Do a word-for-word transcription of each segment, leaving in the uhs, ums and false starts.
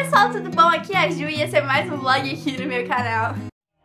Oi pessoal, tudo bom? Aqui é a Ju e esse é mais um vlog aqui no meu canal.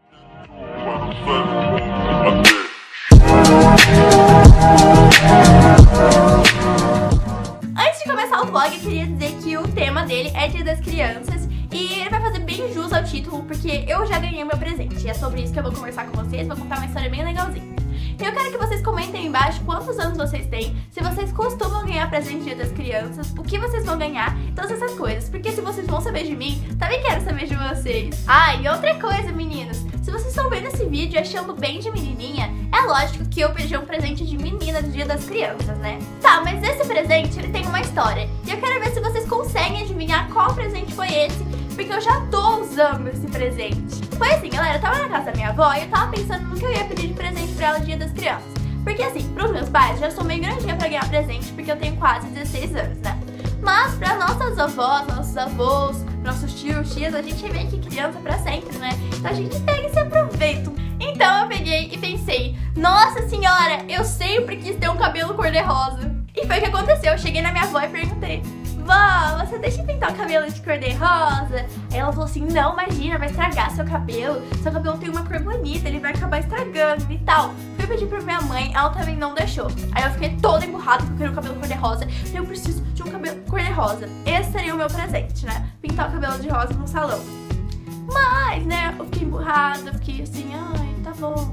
Antes de começar o vlog, eu queria dizer que o tema dele é Dia das Crianças e ele vai fazer bem jus ao título, porque eu já ganhei meu presente e é sobre isso que eu vou conversar com vocês, vou contar uma história bem legalzinha. Eu quero que vocês comentem aí embaixo quantos anos vocês têm, se vocês costumam ganhar presente Dia das Crianças, o que vocês vão ganhar, todas essas coisas. Porque se vocês vão saber de mim, também quero saber de vocês. Ah, e outra coisa, meninos, se vocês estão vendo esse vídeo achando bem de menininha, é lógico que eu pedi um presente de menina do Dia das Crianças, né? Tá, mas esse presente, ele tem uma história. E eu quero ver se vocês conseguem adivinhar qual presente foi esse, porque eu já tô usando esse presente. Foi assim, galera, eu tava na casa da minha avó e eu tava pensando no que eu ia pedir de presente pra ela no Dia das Crianças. Porque assim, pros meus pais, já sou meio grandinha pra ganhar presente, porque eu tenho quase dezesseis anos, né? Mas pra nossas avós, nossos avós, nossos tios, tias, a gente é meio que criança pra sempre, né? Então a gente pega e se aproveita. Então eu peguei e pensei, nossa senhora, eu sempre quis ter um cabelo cor-de-rosa. E foi o que aconteceu, eu cheguei na minha avó e perguntei: vó, você deixa eu pintar o cabelo de cor-de-rosa? Aí ela falou assim, não, imagina, vai estragar seu cabelo. Seu cabelo tem uma cor bonita, ele vai acabar estragando e tal. Fui pedir pra minha mãe, ela também não deixou. Aí eu fiquei toda emburrada porque eu queria um cabelo cor-de-rosa. Eu preciso de um cabelo cor-de-rosa. Esse seria o meu presente, né? Pintar o cabelo de rosa no salão. Mas, né, eu fiquei emburrada, eu fiquei assim, ai, tá bom.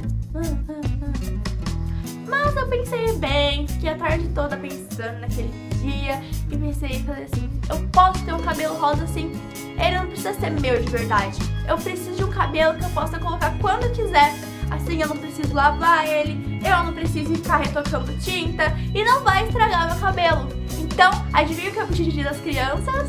Mas eu pensei bem, fiquei a tarde toda pensando naquele dia e pensei e falei assim, eu posso ter um cabelo rosa assim, ele não precisa ser meu de verdade. Eu preciso de um cabelo que eu possa colocar quando eu quiser. Assim eu não preciso lavar ele, eu não preciso ficar retocando tinta e não vai estragar meu cabelo. Então, adivinha o que eu pedi de Dia das Crianças?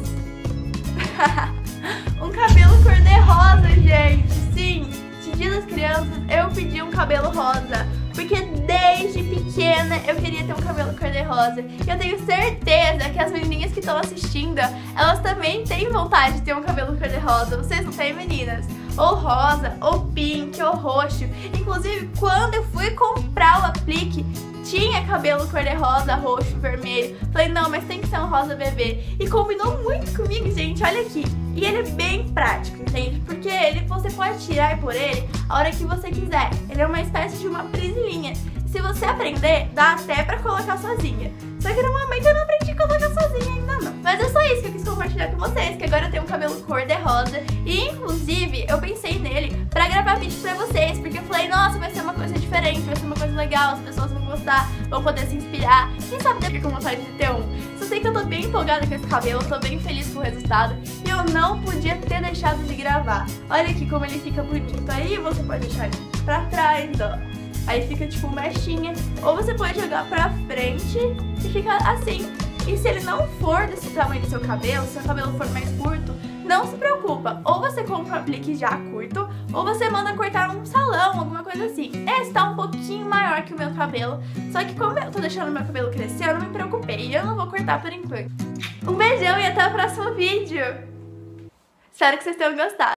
Um cabelo cor-de-rosa, gente. Sim, de Dia das Crianças eu pedi um cabelo rosa, porque desde pequena eu queria ter um cabelo cor-de-rosa. E eu tenho certeza que as menininhas que estão assistindo, elas também têm vontade de ter um cabelo cor-de-rosa. Vocês não têm, meninas? Ou rosa, ou pink, ou roxo. Inclusive, quando eu fui comprar o aplique, tinha cabelo cor-de-rosa, roxo, vermelho. Falei, não, mas tem que ser um rosa bebê. E combinou muito comigo, gente, olha aqui. E ele é bem prático, entende? Porque ele, você pode tirar por ele a hora que você quiser. Ele é uma espécie de uma presilhinha. Se você aprender, dá até pra colocar sozinha. Só que no momento eu não aprendi a colocar sozinha ainda não. Mas é só isso que eu quis compartilhar com vocês, que agora eu tenho um cabelo cor-de-rosa. E inclusive eu pensei nele pra gravar vídeo pra vocês, porque eu falei, nossa, vai ser uma coisa diferente, vai ser uma coisa legal, as pessoas vão gostar, vão poder se inspirar. Quem sabe eu fiquei com vontade de ter um. Só sei que eu tô bem empolgada com esse cabelo, tô bem feliz com o resultado. E eu não podia ter deixado de gravar. Olha aqui como ele fica bonito. Aí você pode deixar ele pra trás, ó. Aí fica tipo mechinha. Ou você pode jogar pra frente e fica assim. E se ele não for desse tamanho do seu cabelo, se seu cabelo for mais curto, não se preocupa. Ou você compra um aplique já curto, ou você manda cortar num salão, alguma coisa assim. Esse tá um pouquinho maior que o meu cabelo. Só que como eu tô deixando meu cabelo crescer, eu não me preocupei. E eu não vou cortar por enquanto. Um beijão e até o próximo vídeo. Espero que vocês tenham gostado.